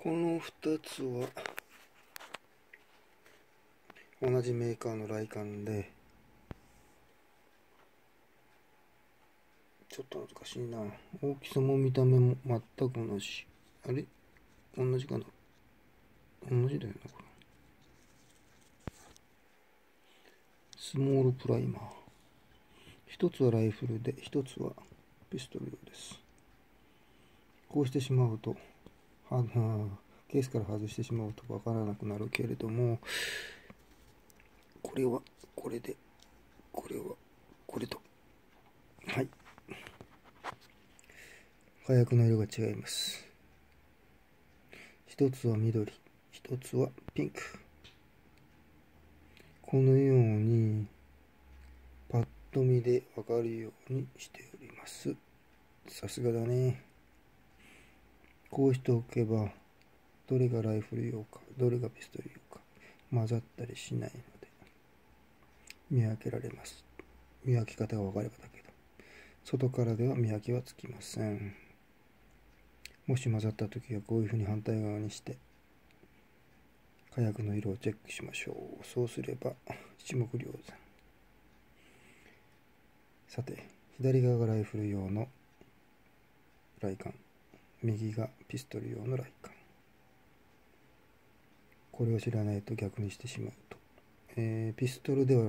この2つは同じメーカーのライカンで、ちょっと難しいな。大きさも見た目も全く同じ。あれ同じかな。同じだよな、これ。スモールプライマー。一つはライフルで、一つはピストル用です。こうしてしまうと、ケースから外してしまうとわからなくなるけれども、これはこれで、これはこれと。はい。火薬の色が違います。一つは緑、一つはピンク。このようにパッと見でわかるようにしております。さすがだね。こうしておけば、どれがライフル用か、どれがピストル用か、混ざったりしないので、見分けられます。見分け方が分かればだけど、外からでは見分けはつきません。もし混ざった時はこういうふうに反対側にして、火薬の色をチェックしましょう。そうすれば一目瞭然。さて、左側がライフル用のライカン、右がピストル用のライカン。これを知らないと逆にしてしまうと、ピストルでは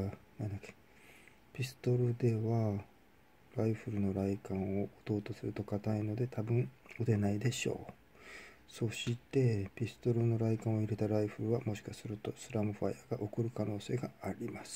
ピストルではライフルのライカンを撃とうとすると硬いので多分撃てないでしょう。そしてピストルのライカンを入れたライフルはもしかするとスラムファイアが起こる可能性があります。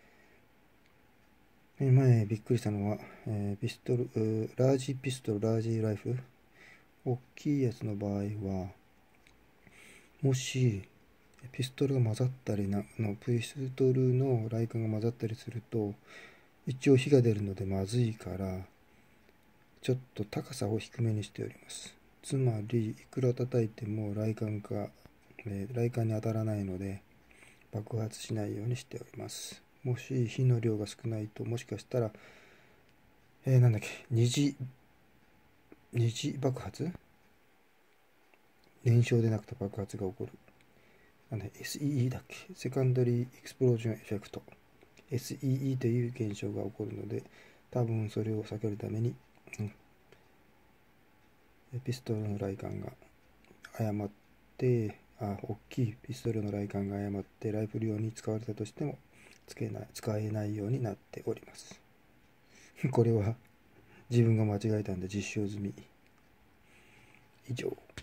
前びっくりしたのは、ピストル、ラージピストル、ラージライフル、大きいやつの場合は、もしピストルが混ざったりピストルのライカンが混ざったりすると、一応火が出るのでまずいから、ちょっと高さを低めにしております。つまり、いくら叩いてもライカンに当たらないので、爆発しないようにしております。もし火の量が少ないと、もしかしたら、二次爆発、燃焼でなくて爆発が起こる。SEE だっけ、セカンダリーエクスプロージョンエフェクト。SEE という現象が起こるので、多分それを避けるために、ピストルのライカンが誤って、大きいピストルのライカンが誤ってライフル用に使われたとしても使えないようになっております。これは自分が間違えたんで実証済み。以上。